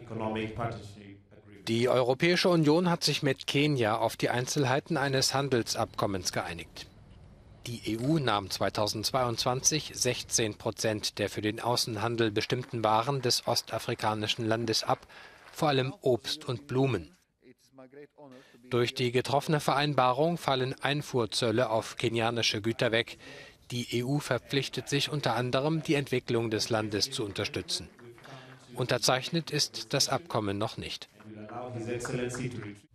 Die Europäische Union hat sich mit Kenia auf die Einzelheiten eines Handelsabkommens geeinigt. Die EU nahm 2022 16% der für den Außenhandel bestimmten Waren des ostafrikanischen Landes ab, vor allem Obst und Blumen. Durch die getroffene Vereinbarung fallen Einfuhrzölle auf kenianische Güter weg. Die EU verpflichtet sich unter anderem, die Entwicklung des Landes zu unterstützen. Unterzeichnet ist das Abkommen noch nicht.